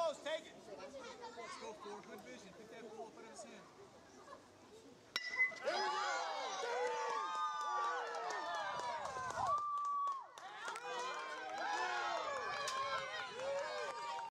close. Take it. Let's go for good vision.